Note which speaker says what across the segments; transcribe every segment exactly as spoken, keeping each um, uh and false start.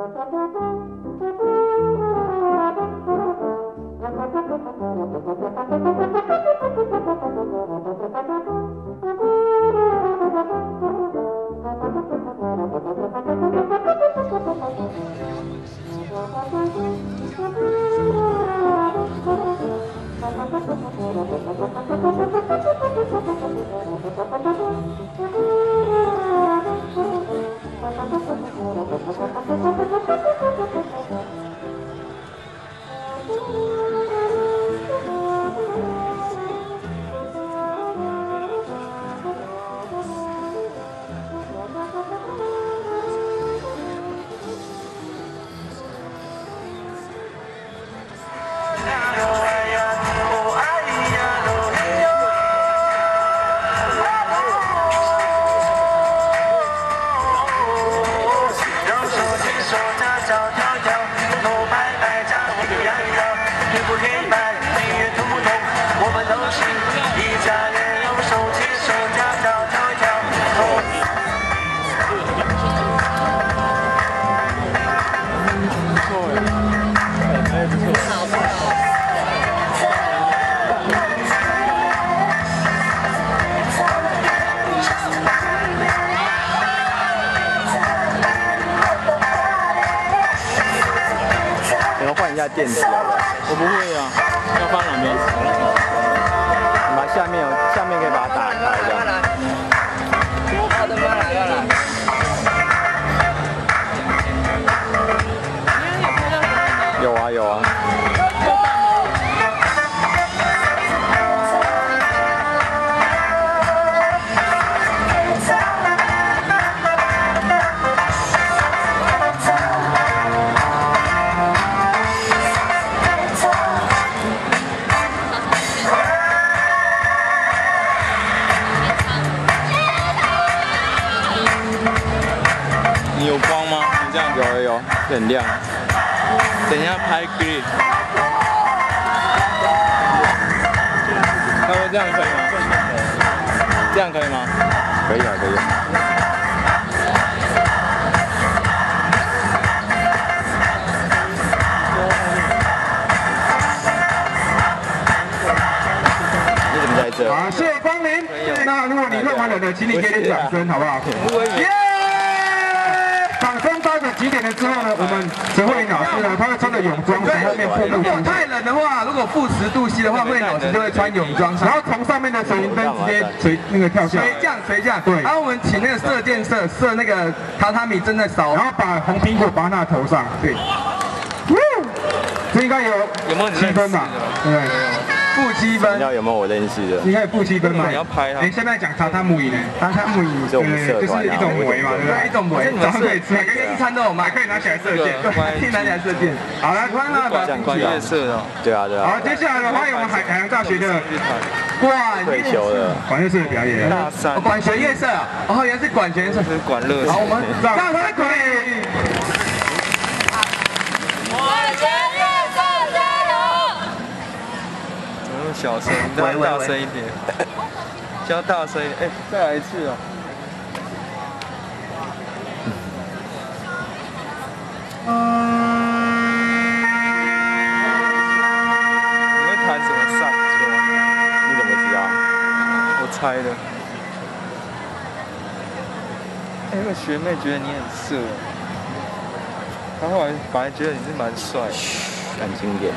Speaker 1: 电池好不好？
Speaker 2: 我不会啊，要放哪边？
Speaker 1: 你把下面有下面可以把它打开的。
Speaker 3: 好的，慢来，慢来。
Speaker 1: 有啊有啊。
Speaker 2: 你有光吗？你这样
Speaker 1: 有有有，很亮。
Speaker 2: 等一下拍 green。他说这样可以吗？这样可以吗？
Speaker 1: 可以啊，可以啊。你怎么在这？
Speaker 4: 好，谢谢光临。那如果你认完了的，请你给点掌声，好不好？耶！掌声到个几点了之后呢，我们陈慧琳老师呢，她会穿着泳装从后面瀑布。如果太冷的话，如果负十度 C 的话，慧琳老师就会穿泳装，然后从上面的水云灯直接垂那个跳下来，垂降垂降。对。然后我们请那个射箭射射那个榻榻米正在烧，然后把红苹果拔到头上。对。这应该有
Speaker 2: 有没有
Speaker 4: 七分吧？对。负七分，
Speaker 1: 你要有没有我认识的？
Speaker 4: 应该有负七分嘛？
Speaker 2: 你要拍它。
Speaker 4: 哎，现在讲榻榻米呢？榻榻米，
Speaker 1: 对，
Speaker 4: 就是一种围嘛，对不对？一种围，早上可以吃，每个一餐都有卖，可以拿起来射箭，可以拿起来射箭。好了，关了，把
Speaker 2: 管乐社的。
Speaker 1: 对啊对啊。
Speaker 4: 好，接下来的欢迎我们海海洋大学的管
Speaker 1: 退休了
Speaker 4: 管乐社的表演。
Speaker 2: 大三。
Speaker 4: 管弦乐社，哦，原来是管弦乐社，
Speaker 2: 是管乐社。
Speaker 4: 好，我们让他鼓励。
Speaker 2: 小声，再大声一点，加大声一点，哎，再来一次哦。你会弹什么萨克斯？
Speaker 1: 你怎么知道？
Speaker 2: 我猜的。哎，那个学妹觉得你很色，她后来本来觉得你是蛮帅的。
Speaker 1: 敢经典。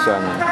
Speaker 1: 酸了。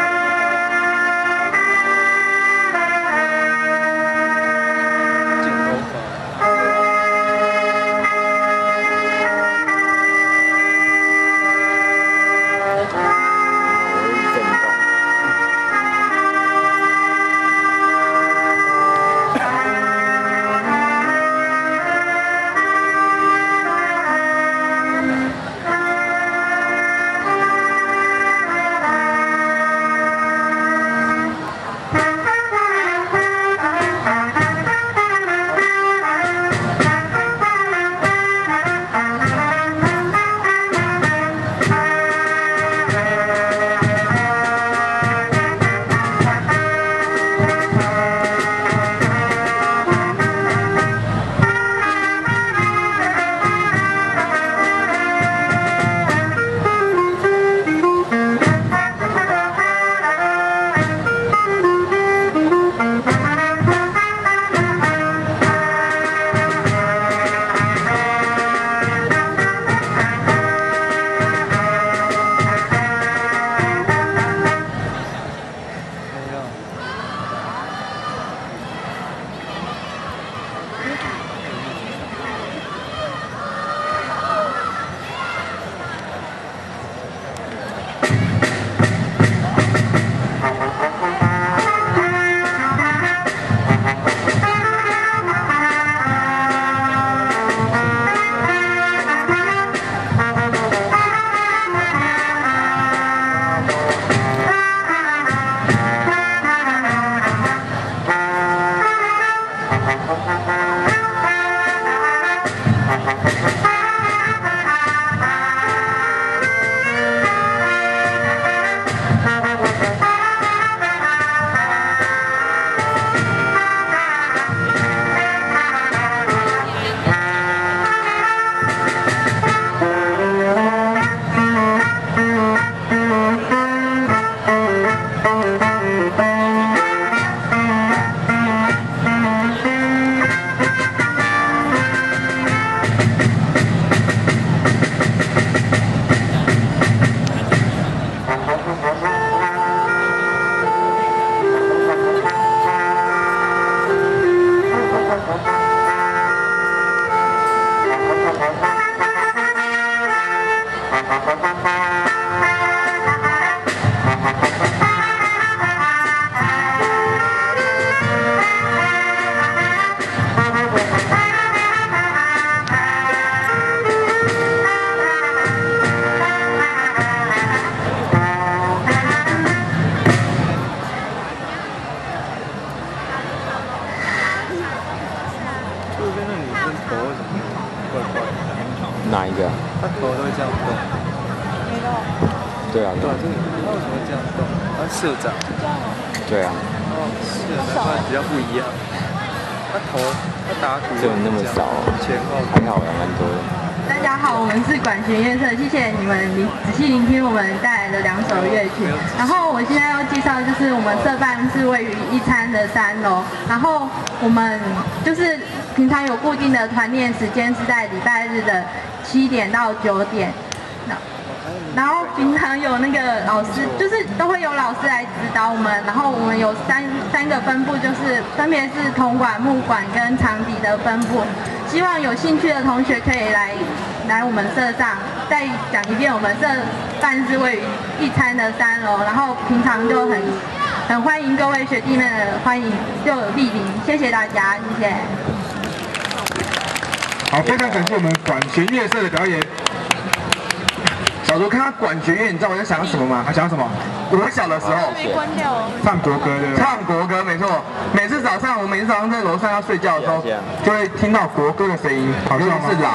Speaker 2: 哪一个？
Speaker 1: 他头都会这样动。
Speaker 2: 没有。
Speaker 1: 对啊，对啊，
Speaker 2: 这个他为什么会这样动？他社长。
Speaker 1: 对啊。
Speaker 2: 哦，是，难怪比较不一样。他头，他打鼓。
Speaker 1: 只有那么少，
Speaker 2: 前后
Speaker 1: 还好，蛮多的。
Speaker 5: 大家好，我们是管弦乐社，谢谢你们聆仔细聆听我们带来的两首乐曲。然后我现在要介绍，就是我们社办是位于一餐的三楼，然后我们就是平常有固定的团练时间是在礼拜日的七点到九点。然后平常有那个老师，就是都会有老师来指导我们。然后我们有三三个分部，就是分别是铜管、木管跟长笛的分部。希望有兴趣的同学可以来来我们社上。再讲一遍，我们社办是位于一餐的三楼，然后平常就很很欢迎各位学弟妹的欢迎就有莅临，谢谢大家，谢谢。
Speaker 4: 好，非常感谢我们管弦乐社的表演。小竹看他管弦乐，你知道我在想什么吗？他想什么？我小的时候唱国歌，对不对？唱国歌，没错。每次早上，我每次早上在楼上要睡觉的时候，就会听到国歌的声音，好像是喇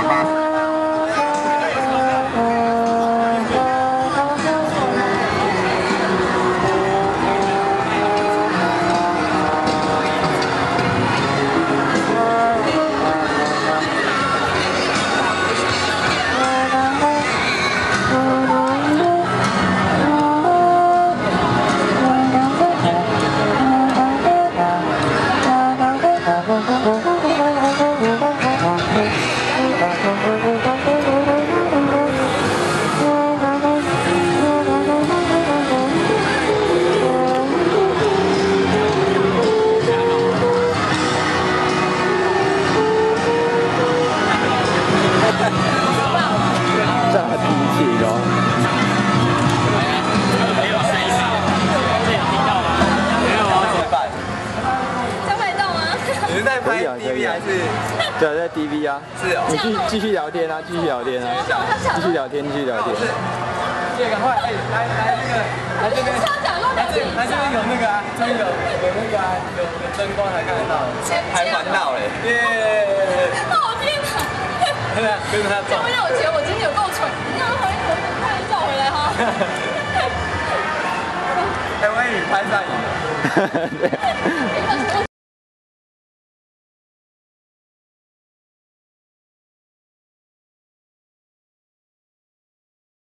Speaker 4: 叭。Thank you.
Speaker 1: 对，在 D V 啊。
Speaker 3: 是哦。
Speaker 1: 你继继续聊天啊，继续聊天啊，继续聊天，继续聊天。
Speaker 3: 这赶快，哎，来来那个，来这边，来这来这边有那个啊，这边有有那个啊，有有灯光才看得到，还环绕嘞，耶！
Speaker 6: 哦天哪！
Speaker 3: 对啊，跟着他走。
Speaker 6: 我让我觉得我今天有够蠢，你让我回我快点叫我回来哈。
Speaker 3: 哎，我以为你拍上瘾了。